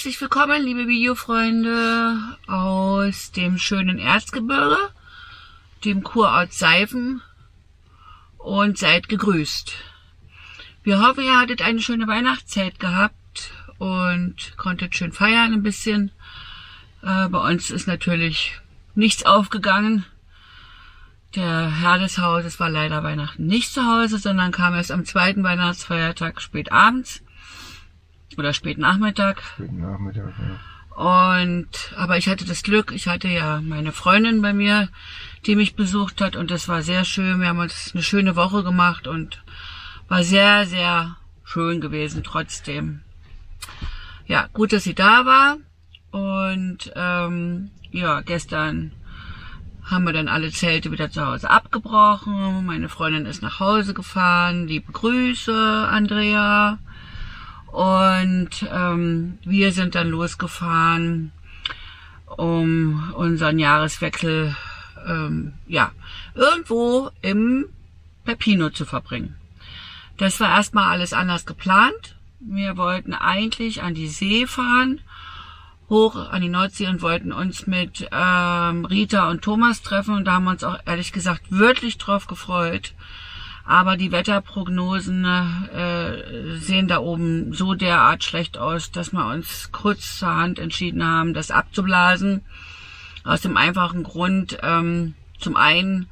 Herzlich willkommen, liebe Videofreunde aus dem schönen Erzgebirge, dem Kurort Seifen, und seid gegrüßt. Wir hoffen, ihr hattet eine schöne Weihnachtszeit gehabt und konntet schön feiern ein bisschen. Bei uns ist natürlich nichts aufgegangen. Der Herr des Hauses war leider Weihnachten nicht zu Hause, sondern kam erst am zweiten Weihnachtsfeiertag spät abends oder spät Nachmittag. Spät Nachmittag, ja. Aber ich hatte das Glück, ich hatte ja meine Freundin bei mir, die mich besucht hat, und das war sehr schön. Wir haben uns eine schöne Woche gemacht und war sehr, sehr schön gewesen trotzdem. Ja, gut, dass sie da war. Und ja, gestern haben wir dann alle Zelte wieder zu Hause abgebrochen. Meine Freundin ist nach Hause gefahren. Liebe Grüße, Andrea. Und wir sind dann losgefahren, um unseren Jahreswechsel ja, irgendwo im Peppino zu verbringen. Das war erstmal alles anders geplant. Wir wollten eigentlich an die See fahren, hoch an die Nordsee, und wollten uns mit Rita und Thomas treffen. Und da haben wir uns auch ehrlich gesagt wirklich drauf gefreut. Aber die Wetterprognosen sehen da oben so derart schlecht aus, dass wir uns kurzerhand entschieden haben, das abzublasen. Aus dem einfachen Grund, zum einen,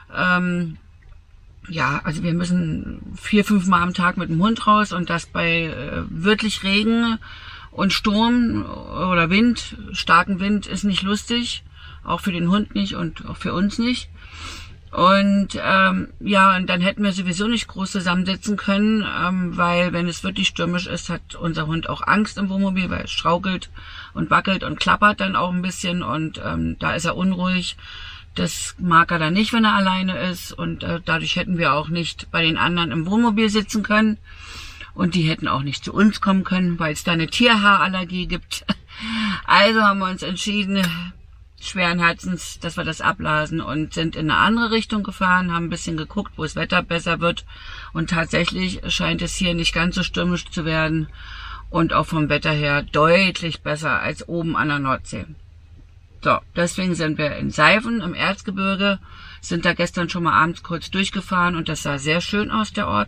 ja, also wir müssen 4-5 Mal am Tag mit dem Hund raus, und das bei wirklich Regen und Sturm oder Wind, starken Wind, ist nicht lustig. Auch für den Hund nicht und auch für uns nicht. Und ja, und dann hätten wir sowieso nicht groß zusammensitzen können, weil wenn es wirklich stürmisch ist, hat unser Hund auch Angst im Wohnmobil, weil es schaukelt und wackelt und klappert dann auch ein bisschen, und da ist er unruhig. Das mag er dann nicht, wenn er alleine ist, und dadurch hätten wir auch nicht bei den anderen im Wohnmobil sitzen können, und die hätten auch nicht zu uns kommen können, weil es da eine Tierhaarallergie gibt. Also haben wir uns entschieden, schweren Herzens, dass wir das abblasen, und sind in eine andere Richtung gefahren, haben ein bisschen geguckt, wo das Wetter besser wird, und tatsächlich scheint es hier nicht ganz so stürmisch zu werden und auch vom Wetter her deutlich besser als oben an der Nordsee. So, deswegen sind wir in Seifen im Erzgebirge, sind da gestern schon mal abends kurz durchgefahren, und das sah sehr schön aus, der Ort.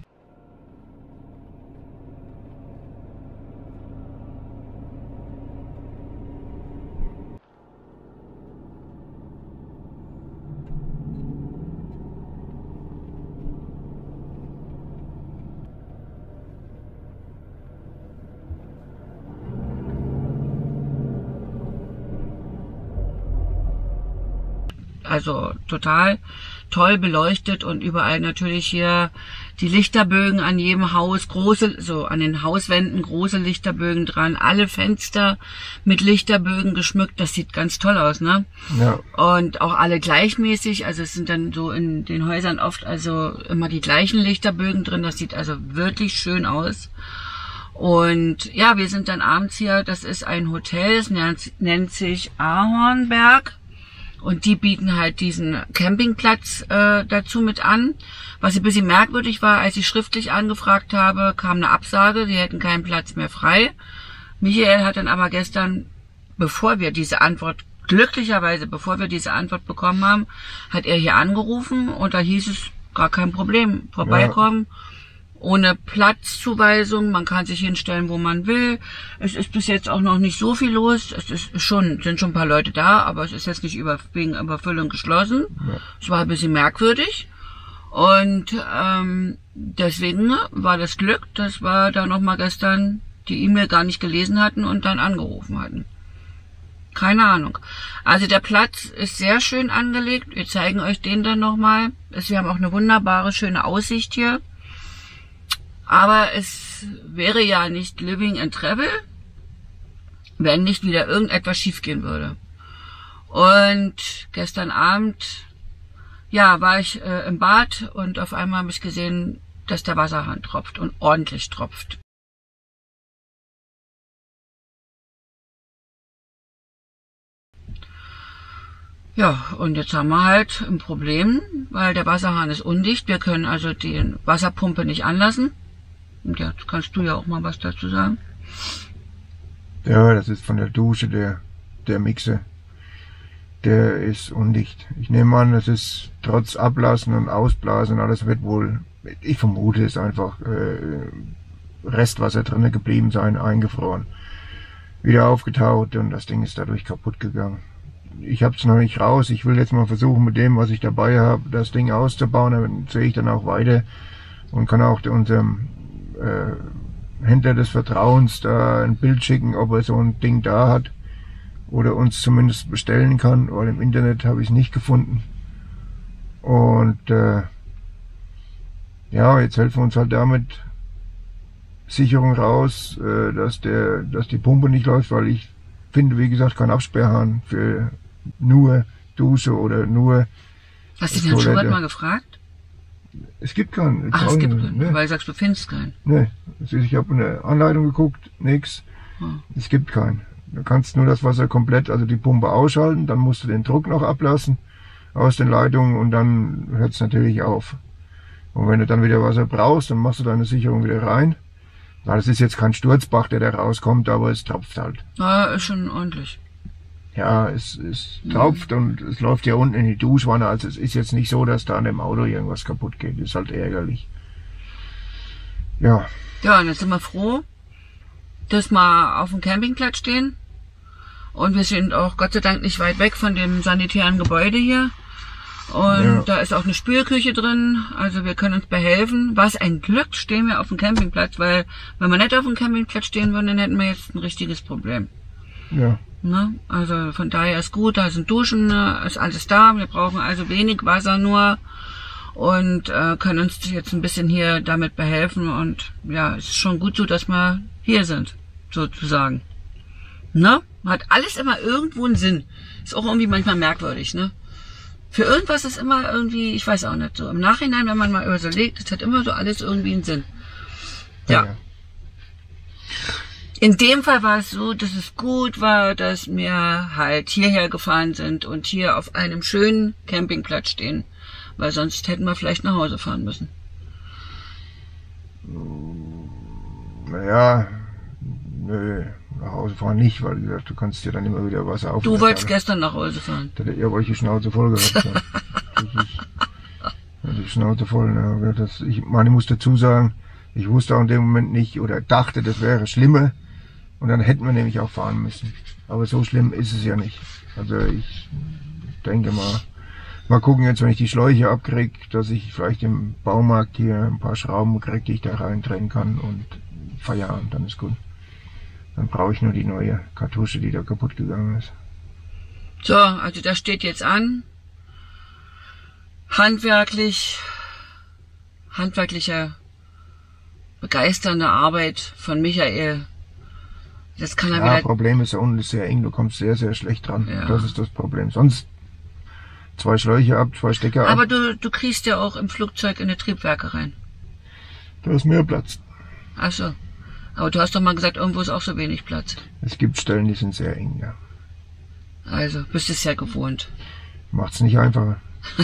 Also total toll beleuchtet, und überall natürlich hier die Lichterbögen an jedem Haus, große, so an den Hauswänden große Lichterbögen dran, alle Fenster mit Lichterbögen geschmückt, das sieht ganz toll aus, ne? Ja. Und auch alle gleichmäßig, also es sind dann so in den Häusern oft also immer die gleichen Lichterbögen drin, das sieht also wirklich schön aus. Und ja, wir sind dann abends hier, das ist ein Hotel, es nennt sich Ahornberg. Und die bieten halt diesen Campingplatz dazu mit an. Was ein bisschen merkwürdig war, als ich schriftlich angefragt habe, kam eine Absage, sie hätten keinen Platz mehr frei. Michael hat dann aber gestern, glücklicherweise bevor wir diese Antwort bekommen haben, hat er hier angerufen, und da hieß es, gar kein Problem, vorbeikommen. Ja. Ohne Platzzuweisung, man kann sich hinstellen, wo man will. Es ist bis jetzt auch noch nicht so viel los. Sind schon ein paar Leute da, aber es ist jetzt nicht wegen Überfüllung geschlossen. Ja. Es war ein bisschen merkwürdig. Und deswegen war das Glück, dass wir da nochmal gestern die E-Mail gar nicht gelesen hatten und dann angerufen hatten. Keine Ahnung. Also der Platz ist sehr schön angelegt. Wir zeigen euch den dann nochmal. Wir haben auch eine wunderbare, schöne Aussicht hier. Aber es wäre ja nicht Living and Travel, wenn nicht wieder irgendetwas schiefgehen würde. Und gestern Abend, ja, war ich im Bad, und auf einmal habe ich gesehen, dass der Wasserhahn tropft und ordentlich tropft. Ja, und jetzt haben wir halt ein Problem, weil der Wasserhahn ist undicht. Wir können also die Wasserpumpe nicht anlassen. Und jetzt kannst du ja auch mal was dazu sagen. Ja, das ist von der Dusche, der Mixer. Der ist undicht. Ich nehme an, das ist trotz Ablassen und Ausblasen, alles wird wohl, ich vermute es einfach, Restwasser drinnen geblieben sein, eingefroren. Wieder aufgetaut und das Ding ist dadurch kaputt gegangen. Ich habe es noch nicht raus. Ich will jetzt mal versuchen, mit dem, was ich dabei habe, das Ding auszubauen. Dann sehe ich dann auch weiter und kann auch unserem Händler des Vertrauens da ein Bild schicken, ob er so ein Ding da hat oder uns zumindest bestellen kann, weil im Internet habe ich es nicht gefunden. Und ja, jetzt helfen wir uns halt damit Sicherung raus, dass die Pumpe nicht läuft, weil ich finde, wie gesagt, keinen Absperrhahn für nur Dusche oder nur Hast du den Schubert mal gefragt? Es gibt keinen. Ach, es gibt keinen, weil du sagst, du findest keinen. Ne, ich habe eine Anleitung geguckt, nix. Es gibt keinen. Du kannst nur das Wasser komplett, also die Pumpe ausschalten, dann musst du den Druck noch ablassen aus den Leitungen und dann hört es natürlich auf. Und wenn du dann wieder Wasser brauchst, dann machst du deine Sicherung wieder rein. Das ist jetzt kein Sturzbach, der da rauskommt, aber es tropft halt. Ja, ist schon ordentlich. Ja, es tropft und es läuft ja unten in die Duschwanne. Also es ist jetzt nicht so, dass da an dem Auto irgendwas kaputt geht. Ist halt ärgerlich. Ja. Ja, und jetzt sind wir froh, dass wir auf dem Campingplatz stehen. Und wir sind auch Gott sei Dank nicht weit weg von dem sanitären Gebäude hier. Und ja, da ist auch eine Spülküche drin, also wir können uns behelfen. Was ein Glück, stehen wir auf dem Campingplatz, weil wenn wir nicht auf dem Campingplatz stehen würden, dann hätten wir jetzt ein richtiges Problem. Ja. Ne? Also von daher ist gut, da sind Duschen, ist alles da. Wir brauchen also wenig Wasser nur und können uns jetzt ein bisschen hier damit behelfen. Und ja, es ist schon gut so, dass wir hier sind, sozusagen. Ne? Hat alles immer irgendwo einen Sinn. Ist auch irgendwie manchmal merkwürdig, ne? Für irgendwas ist immer irgendwie, ich weiß auch nicht, so im Nachhinein, wenn man mal überlegt, es hat immer so alles irgendwie einen Sinn. Ja. In dem Fall war es so, dass es gut war, dass wir halt hierher gefahren sind und hier auf einem schönen Campingplatz stehen, weil sonst hätten wir vielleicht nach Hause fahren müssen. Naja, nö. Nach Hause fahren nicht, weil du kannst dir dann immer wieder was auf. Du wolltest gestern nach Hause fahren. Da hätte ihr euch die Schnauze voll gehabt. Die Schnauze voll. Ne? Ich muss dazu sagen, ich wusste auch in dem Moment nicht oder dachte, das wäre schlimmer. Und dann hätten wir nämlich auch fahren müssen. Aber so schlimm ist es ja nicht. Also ich denke mal gucken jetzt, wenn ich die Schläuche abkriege, dass ich vielleicht im Baumarkt hier ein paar Schrauben kriege, die ich da reintrennen kann und Feierabend, dann ist gut. Dann brauche ich nur die neue Kartusche, die da kaputt gegangen ist. So, also das steht jetzt an. Handwerkliche, begeisternde Arbeit von Michael. Das kann er wieder... Problem ist, da unten ist sehr eng, du kommst sehr, sehr schlecht dran. Ja. Das ist das Problem. Sonst 2 Schläuche ab, 2 Stecker ab. Aber du kriegst ja auch im Flugzeug in die Triebwerke rein. Da ist mehr Platz. Ach so. Aber du hast doch mal gesagt, irgendwo ist auch so wenig Platz. Es gibt Stellen, die sind sehr eng, ja. Also, bist es ja gewohnt. Macht's nicht einfacher.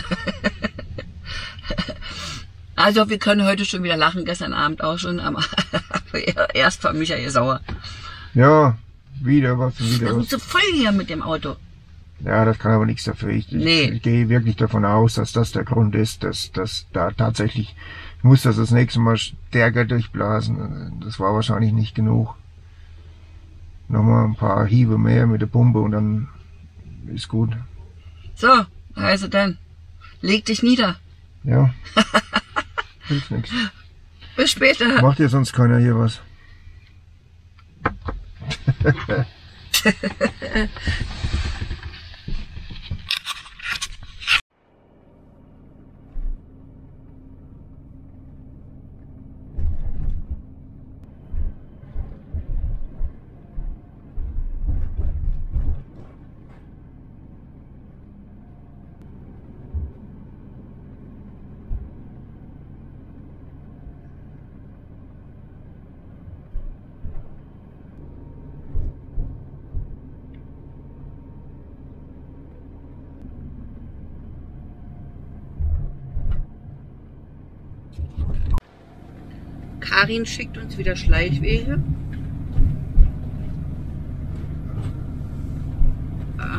Also, wir können heute schon wieder lachen, gestern Abend auch schon, aber erst war Michael sauer. Ja, wieder was. Wir sind so voll hier mit dem Auto. Ja, das kann aber nichts dafür. Ich gehe wirklich davon aus, dass das der Grund ist, dass da tatsächlich... Ich muss das nächste Mal stärker durchblasen. Das war wahrscheinlich nicht genug. Nochmal ein paar Hiebe mehr mit der Pumpe und dann ist gut. So, also dann, leg dich nieder. Ja, hilft nichts. Bis später. Macht ja sonst keiner hier was. Karin schickt uns wieder Schleichwege.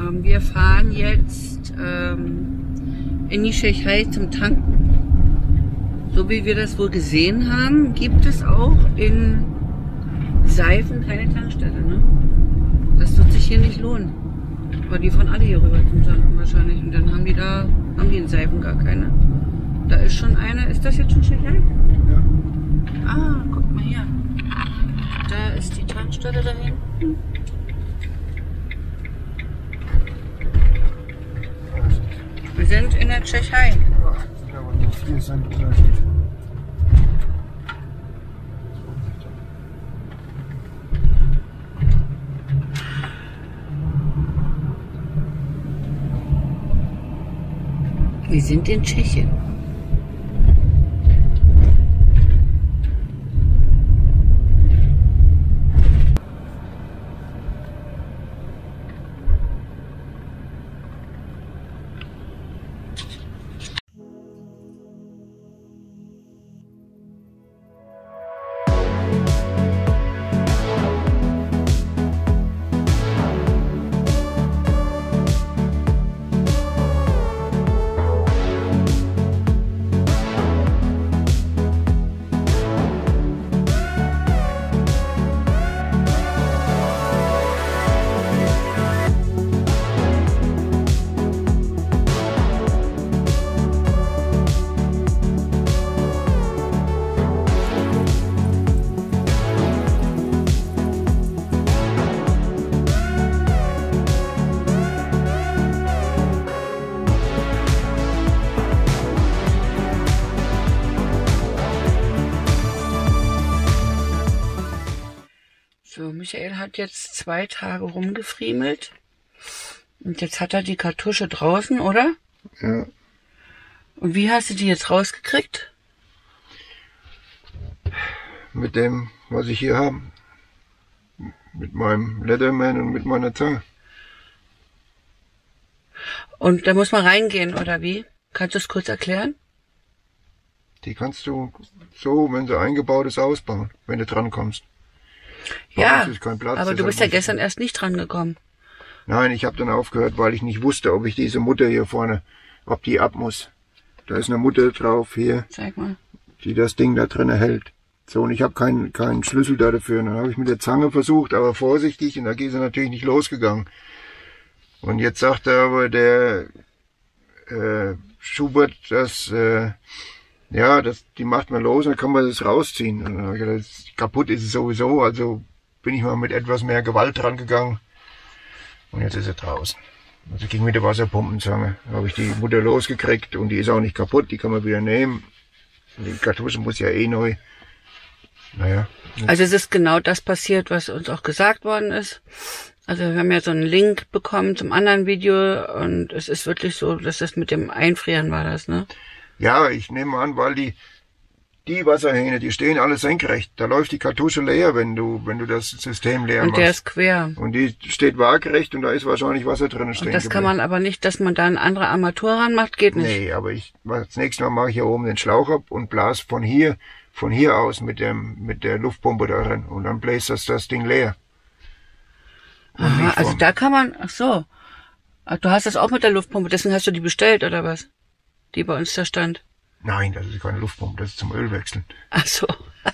Wir fahren jetzt in die Tschechei zum Tanken. So wie wir das wohl gesehen haben, gibt es auch in Seifen keine Tankstelle. Ne? Das wird sich hier nicht lohnen. Aber die fahren alle hier rüber zum Tanken wahrscheinlich. Und dann haben die in Seifen gar keine. Da ist schon eine. Ist das jetzt schon Tschechei? Ja. Ah, guck mal hier. Da ist die Tankstelle da hinten. Wir sind in der Tschechei. Ja, aber nur 4 Cent Unterschied. Wir sind in Tschechien. So, Michael hat jetzt 2 Tage rumgefriemelt. Und jetzt hat er die Kartusche draußen, oder? Ja. Und wie hast du die jetzt rausgekriegt? Mit dem, was ich hier habe. Mit meinem Leatherman und mit meiner Zange. Und da muss man reingehen, oder wie? Kannst du es kurz erklären? Die kannst du so, wenn sie eingebaut ist, ausbauen, wenn du dran kommst. Ja, ist kein Platz, aber du bist ja gestern erst nicht dran gekommen. Nein, ich habe dann aufgehört, weil ich nicht wusste, ob ich diese Mutter hier vorne, ob die ab muss. Da ist eine Mutter drauf hier, Zeig mal. die das Ding da drin hält. So, und ich habe keinen Schlüssel da dafür. Und dann habe ich mit der Zange versucht, aber vorsichtig, und da ist er natürlich nicht losgegangen. Und jetzt sagt er aber der Schubert, dass die macht man los, dann kann man das rausziehen. Und dann habe ich gedacht, kaputt ist es sowieso, also bin ich mal mit etwas mehr Gewalt dran gegangen. Und jetzt ist er draußen. Also ging mit der Wasserpumpenzange. Da habe ich die Mutter losgekriegt und die ist auch nicht kaputt, die kann man wieder nehmen. Die Kartusche muss ja eh neu. Naja. Also es ist genau das passiert, was uns auch gesagt worden ist. Also wir haben ja so einen Link bekommen zum anderen Video und es ist wirklich so, dass das mit dem Einfrieren war das, ne? Ja, ich nehme an, weil die Wasserhähne, die stehen alle senkrecht. Da läuft die Kartusche leer, wenn du das System leer machst. Und der ist quer. Und die steht waagerecht und da ist wahrscheinlich Wasser drin stehen. Und das kann man aber nicht, dass man da eine andere Armatur ranmacht, geht nicht. Nee, aber das nächste Mal mache ich hier oben den Schlauch ab und blas von hier aus mit der Luftpumpe da drin. Und dann bläst das Ding leer. Aha, also da kann man, ach so. Du hast das auch mit der Luftpumpe, deswegen hast du die bestellt, oder was? Die bei uns da stand. Nein, das ist keine Luftpumpe, das ist zum Ölwechseln. Ach so.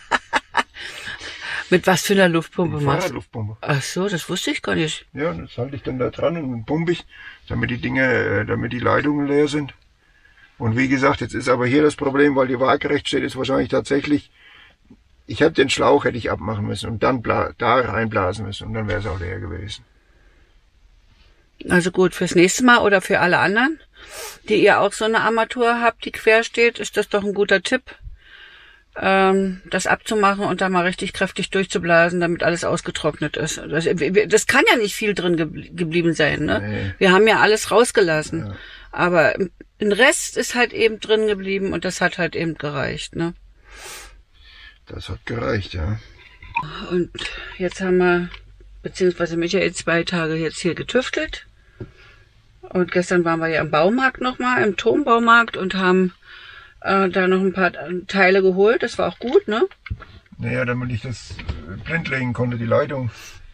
Mit was für einer Luftpumpe machst du? Fahrradluftpumpe. Ach so, das wusste ich gar nicht. Ja, das halte ich dann da dran und dann pumpe ich, damit die Leitungen leer sind. Und wie gesagt, jetzt ist aber hier das Problem, weil die waagerecht steht, ist wahrscheinlich tatsächlich, ich hätte den Schlauch abmachen müssen und dann da reinblasen müssen und dann wäre es auch leer gewesen. Also gut, fürs nächste Mal oder für alle anderen, die ihr auch so eine Armatur habt, die quer steht, ist das doch ein guter Tipp, das abzumachen und da mal richtig kräftig durchzublasen, damit alles ausgetrocknet ist. Das kann ja nicht viel drin geblieben sein, ne? Nee. Wir haben ja alles rausgelassen. Ja. Aber ein Rest ist halt eben drin geblieben und das hat halt eben gereicht, ne? Das hat gereicht, ja. Und jetzt haben wir, beziehungsweise Michael 2 Tage jetzt hier getüftelt. Und gestern waren wir ja im Baumarkt nochmal, im Turmbaumarkt und haben da noch ein paar Teile geholt. Das war auch gut, ne? Naja, damit ich das blind legen konnte, die Leitung.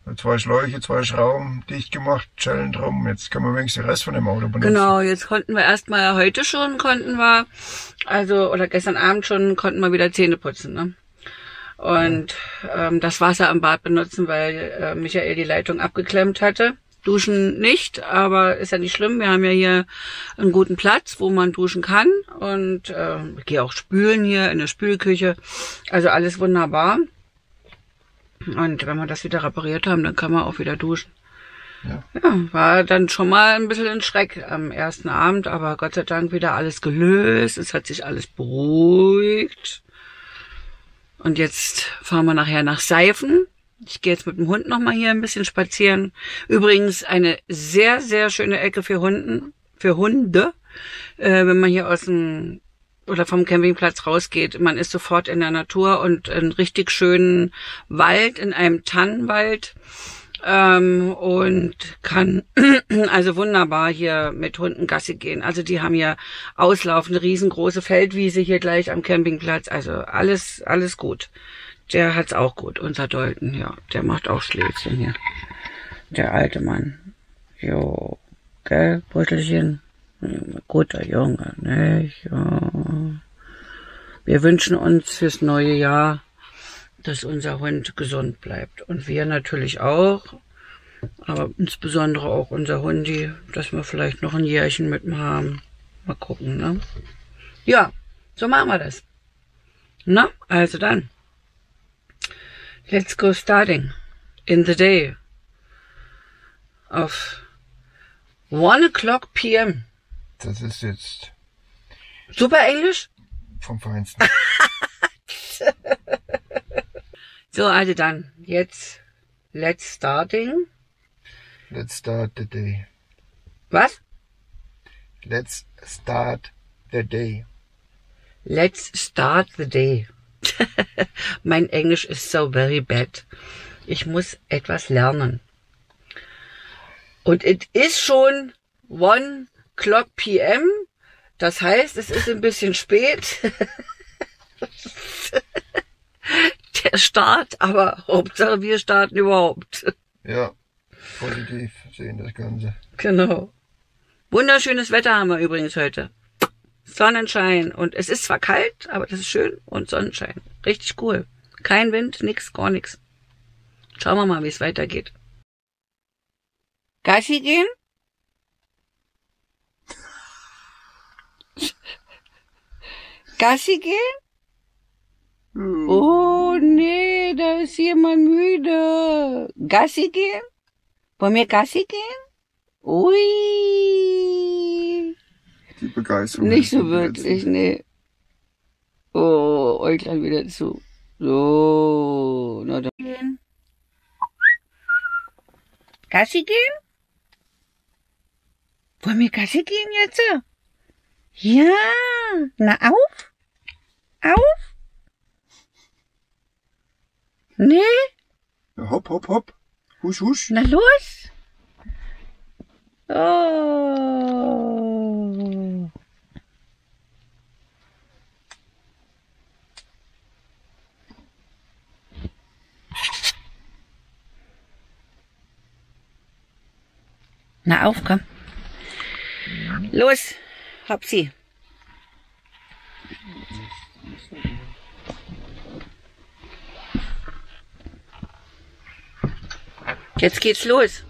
2 Schläuche, 2 Schrauben dicht gemacht, Schellen drum. Jetzt können wir wenigstens den Rest von dem Auto benutzen. Genau, jetzt konnten wir erstmal, heute schon konnten wir, also, oder gestern Abend schon, konnten wir wieder Zähne putzen, ne? Und das Wasser im Bad benutzen, weil Michael die Leitung abgeklemmt hatte. Duschen nicht, aber ist ja nicht schlimm. Wir haben ja hier einen guten Platz, wo man duschen kann. Und ich gehe auch spülen hier in der Spülküche. Also alles wunderbar. Und wenn wir das wieder repariert haben, dann kann man auch wieder duschen. Ja, war dann schon mal ein bisschen ein Schreck am ersten Abend, aber Gott sei Dank wieder alles gelöst. Es hat sich alles beruhigt. Und jetzt fahren wir nachher nach Seifen. Ich gehe jetzt mit dem Hund nochmal hier ein bisschen spazieren. Übrigens eine sehr, sehr schöne Ecke für Hunde. Wenn man hier aus dem oder vom Campingplatz rausgeht, man ist sofort in der Natur und einen richtig schönen Wald, in einem Tannenwald, und kann also wunderbar hier mit Hunden Gassi gehen. Also die haben hier auslaufende riesengroße Feldwiese hier gleich am Campingplatz. Also alles gut. Der hat's auch gut, unser Dolten, ja. Der macht auch Schläfchen hier. Der alte Mann. Jo, gell, Brüttelchen? Guter Junge, nicht? Ja. Wir wünschen uns fürs neue Jahr, dass unser Hund gesund bleibt. Und wir natürlich auch. Aber insbesondere auch unser Hundi, dass wir vielleicht noch ein Jährchen mit ihm haben. Mal gucken, ne? Ja, so machen wir das. Na, also dann. Let's go starting in the day of 1 o'clock p.m. Das ist jetzt Super Englisch? vom Feinsten. So, also dann, jetzt let's starting. Let's start the day. Was? Let's start the day. Let's start the day. Mein Englisch ist so very bad. Ich muss etwas lernen. Und es ist schon 1 o'clock p.m. Das heißt, es ist ein bisschen spät. Der Start, aber Hauptsache wir starten überhaupt. Ja, positiv sehen das Ganze. Genau. Wunderschönes Wetter haben wir übrigens heute. Sonnenschein. Und es ist zwar kalt, aber das ist schön. Und Sonnenschein. Richtig cool. Kein Wind, nix, gar nix. Schauen wir mal, wie es weitergeht. Gassi gehen? Gassi gehen? Oh, nee, da ist jemand müde. Gassi gehen? Wollen wir Gassi gehen? Ui. Die Begeisterung. Nicht so wirklich, nee. Oh, Äuglein wieder zu. So, na dann. Gehen. Gassi gehen? Wollen wir Gassi gehen jetzt? Ja, na auf? Auf? Nee? Ja, hopp, hopp, hopp. Husch, husch. Na los. Oh. Na auf, komm. Los, hab sie. Jetzt geht's los.